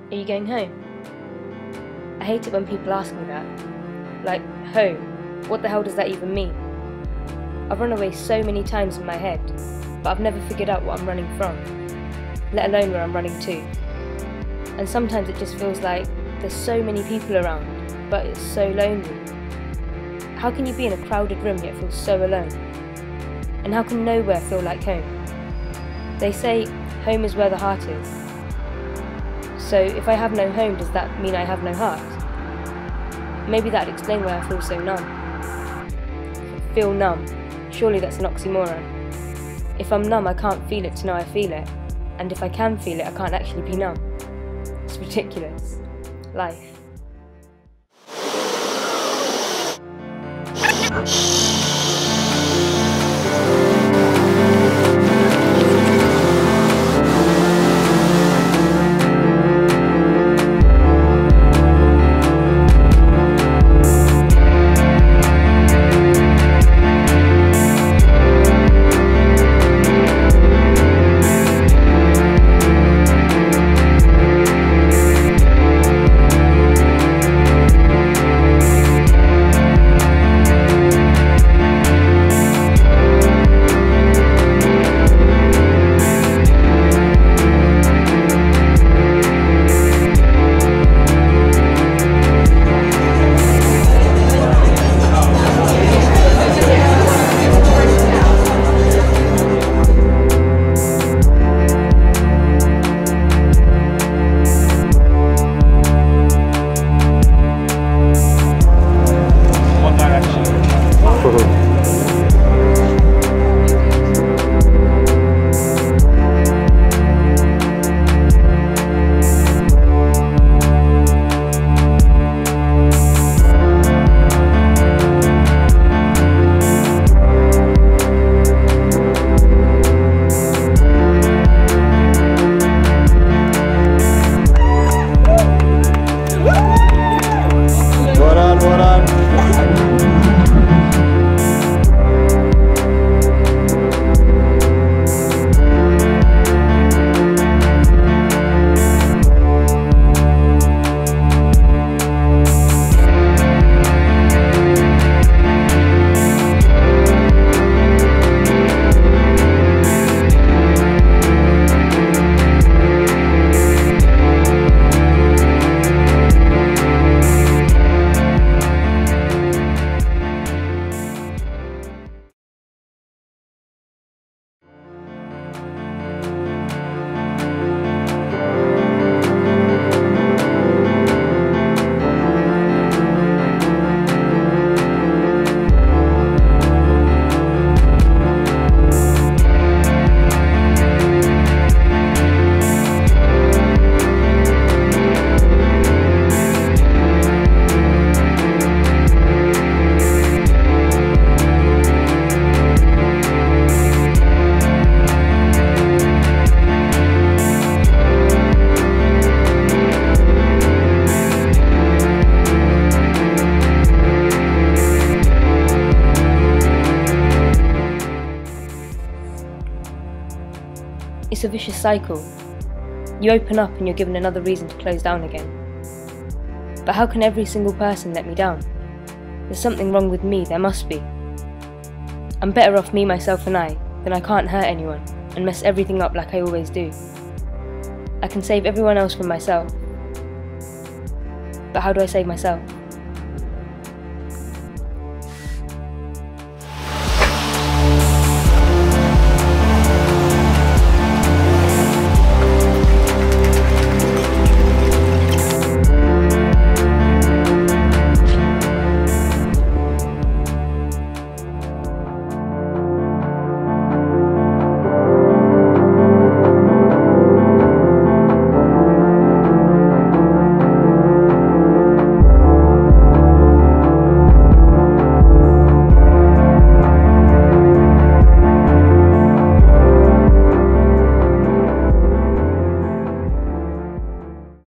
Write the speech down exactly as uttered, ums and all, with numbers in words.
Are you going home? I hate it when people ask me that. Like, home, what the hell does that even mean? I've run away so many times in my head, but I've never figured out what I'm running from, let alone where I'm running to. And sometimes it just feels like there's so many people around, but it's so lonely. How can you be in a crowded room yet feel so alone? And how can nowhere feel like home? They say home is where the heart is. So if I have no home, does that mean I have no heart? Maybe that'd explain why I feel so numb. Feel numb, surely that's an oxymoron. If I'm numb, I can't feel it to know I feel it. And if I can feel it, I can't actually be numb. It's ridiculous. Life. It's a vicious cycle. You open up and you're given another reason to close down again. But how can every single person let me down? There's something wrong with me, there must be. I'm better off me, myself and I, than I can't hurt anyone and mess everything up like I always do. I can save everyone else from myself. But how do I save myself?